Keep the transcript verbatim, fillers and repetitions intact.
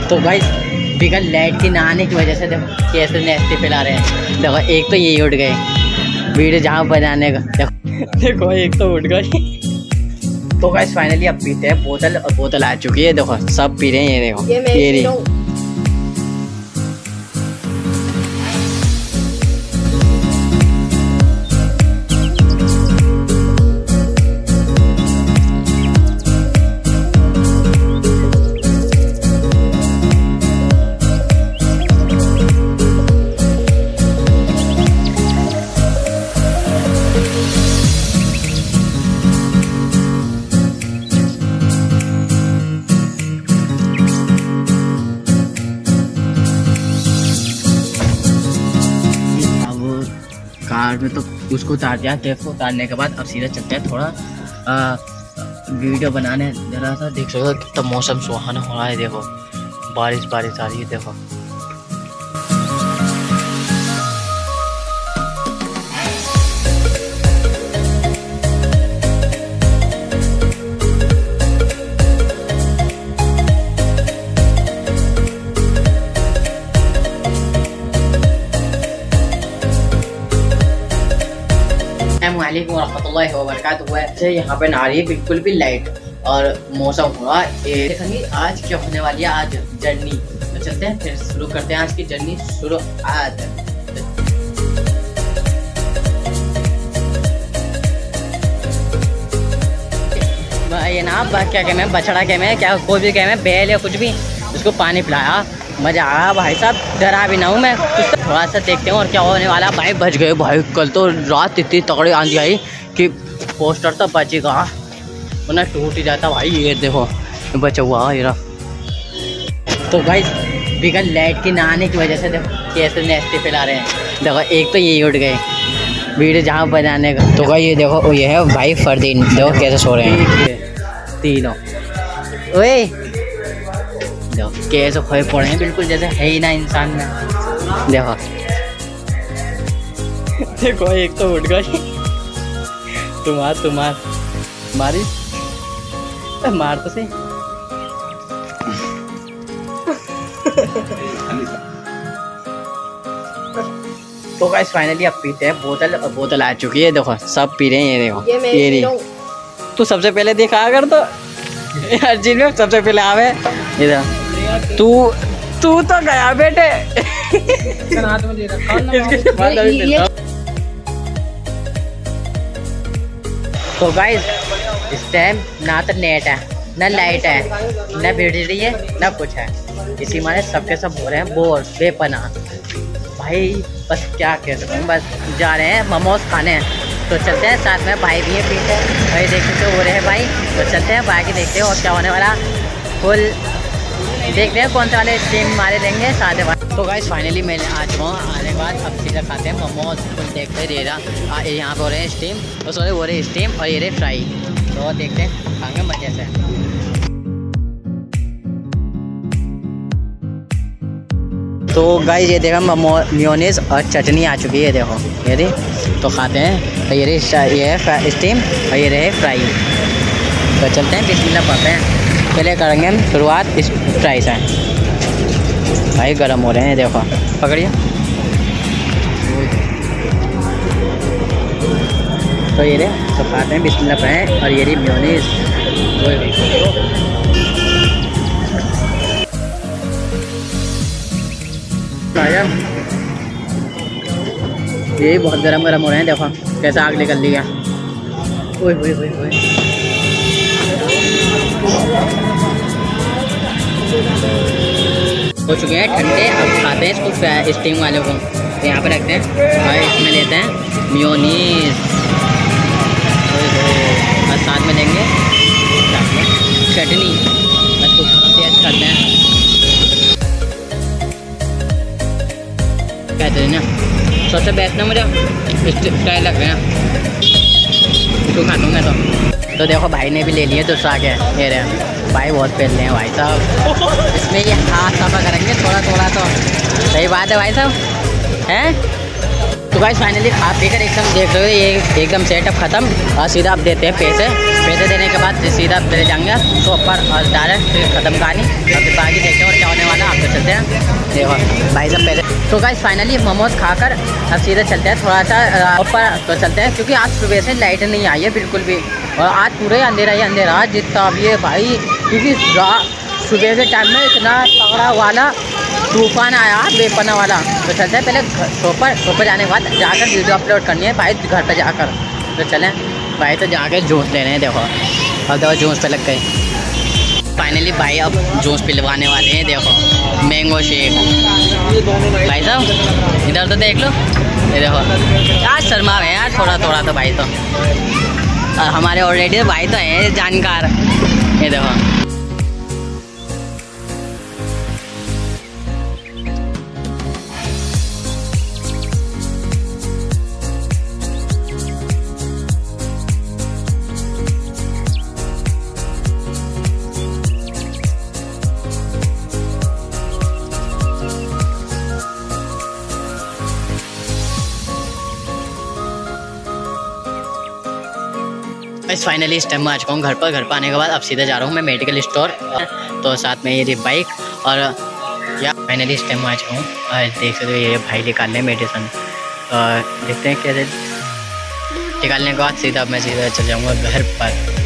तो भाई बिगड़ लाइट की ना आने की वजह से देखो कैसे नेस्टी फैला रहे हैं। देखो एक तो ये उठ गए वीडियो जहाँ बनाने का, देखो देखो एक तो उठ गई। तो गाइस फाइनली अब पीते हैं बोतल, और बोतल आ चुकी है, देखो सब पी रहे हैं। ये देखो ये रही। कार में तो उसको उतार दिया, टेप को उतारने के बाद अब सीधा चलते हैं थोड़ा आ, वीडियो बनाने। जरा सा देख सकते हो कितना मौसम सुहाना हो रहा है, देखो बारिश बारिश आ रही है। देखो अस्सलामुअलैकुम वरहमतुल्लाहि वबरकातुहू। है यहाँ पे ना रही है बिल्कुल भी लाइट, और मौसम हुआ देखेंगे आज क्या होने वाली है आज जर्नी। तो चलते हैं फिर शुरू करते हैं आज की जर्नी शुरू। आज ये ना क्या कहते हैं बछड़ा कहते हैं क्या कोई भी कहते हैं बैल या कुछ भी, उसको पानी पिलाया, मजा आया भाई साहब। डरा भी ना हूँ मैं, कुछ थोड़ा सा देखते हैं और क्या होने वाला। भाई बच गए भाई, कल तो रात इतनी तगड़ी आंधी आई कि पोस्टर तो बचेगा वरना टूट ही जाता भाई। ये देखो बचा हुआ ये रहा। तो भाई बिगड़ लाइट की ना आने की वजह से देखो कैसे नेस्टी फैला रहे हैं। देखो एक तो ये उठ गए वीडियो जहाँ बनाने का। तो भाई ये देखो ये है भाई फरदीन, देखो कैसे सो रहे हैं तीनों। ओए देखो कैसे खोए पड़े हैं, बिल्कुल जैसे है ही ना इंसान में। देखो देखो एक तो उठ गई। तुम्हार तुम्हार मारी मार तो सही। तो गाइस फाइनली अब पीते हैं बोतल, और बोतल आ चुकी है, देखो सब पी रहे हैं। ये देखो ये रही। तू सबसे पहले देखा अगर तो हर चीज में सबसे पहले आवे। इधर तू तू तो गया बेटे। तो गाइस इस टाइम ना तो नेट है ना लाइट है ना बिजली है ना कुछ है, इसी माने सबके सब हो रहे हैं बोर बेपना। भाई बस क्या कह सकते हैं, बस जा रहे हैं मोमोज खाने। तो चलते हैं, साथ में भाई भी है पीछे, भाई देखते तो हो रहे हैं भाई। तो चलते हैं बाकी देखते हैं और क्या होने वाला। फुल देखते हैं कौन से वाले स्टीम मारे लेंगे सारे भाई। तो गाइस फाइनली मैं आ चुका हूँ, आने के बाद अब सीधा खाते हैं मोमोज। फुल देखते दे रहा यहाँ पे हो रहे हैं स्टीम, तो सॉरी हो रहे स्टीम और ये रहे फ्राई। तो देखते हैं खाएंगे मजे से। तो गाइस ये देखो मेयोनीज और चटनी आ चुकी है, देखो ये रही। तो खाते हैं। तो ये रही ये है स्टीम और ये रहे फ्राई। तो चलते हैं बिस्मिल्लाह पढ़ते हैं। पहले करेंगे हम शुरुआत इस फ्राई से। भाई गर्म हो रहे हैं, देखो पकड़िए। तो ये रहे, तो खाते हैं बिस्मिल्लाह पढ़ें। और ये रही मेयोनीज। ये बहुत गरम गरम हो रहे हैं, देखो कैसा आग निकल लिया। ओए ओए ओए ओए हो चुके हैं ठंडे। अब खाते हैं इसको स्टीम वाले को। तो यहाँ पे रखते हैं और इसमें लेते हैं मेयोनीज और साथ में लेंगे चटनी। इसको टेस्ट करते हैं कहते हैं ना। सबसे बेस्ट ना मुझे फ्राई लग रहे हैं, इसको खा लूँ मैं तो। तो देखो भाई ने भी ले लिए दूसरा के। ये रहे भाई बहुत पहन रहे हैं भाई साहब। इसमें ये हाथ सफा करेंगे थोड़ा थोड़ा, तो सही बात है भाई साहब हैं। तो गाइस फाइनली खा पी कर एकदम देख रहे हो ये एकदम सेटअप ख़त्म। और सीधा आप देते हैं पैसे। पैसे देने के बाद सीधा चले जाएंगे तो ऊपर और डायरेक्ट फिर ख़त्म कहानी। और फिर बाकी देखते हैं और क्या होने वाला। चलते हैं। देखो भाई साहब पहले तो गाइस फाइनली मोमोज खाकर अब सीधे चलते हैं थोड़ा सा ऊपर तो चलते हैं, क्योंकि आज सुबह से लाइट नहीं आई है बिल्कुल भी, और आज पूरे अंधेरा ही अंधेरा जितना भी है भाई, क्योंकि सुबह के टाइम में इतना तगड़ा वाला तूफान आया बेपना वाला। तो चलते हैं पहले ऊपर ऊपर जाने के बाद जाकर वीडियो अपलोड करनी है भाई घर पे जाकर। तो चलें भाई, तो जाके जूस ले रहे हैं। देखो अब देखो जूस पे लग गए फाइनली भाई, अब जूस पिलवाने वाले हैं। देखो मैंगो शेक भाई साहब, इधर तो देख लो, ये देखो यार शर्मा है यार थोड़ा थोड़ा तो भाई, तो और हमारे ऑलरेडी भाई तो हैं जानकार। ये देखो बस फाइनली इस टाइम में आ चुका हूँ घर पर। घर पर आने के बाद अब सीधे जा रहा हूँ मैं मेडिकल स्टोर, तो साथ में ये रही बाइक, और या फाइनली इस टाइम में आ चुका हूँ और देख सकते हो ये भाई निकाल लें मेडिसिन। और देखते हैं कैसे निकालने के बाद सीधा मैं सीधा चल जाऊँगा घर पर।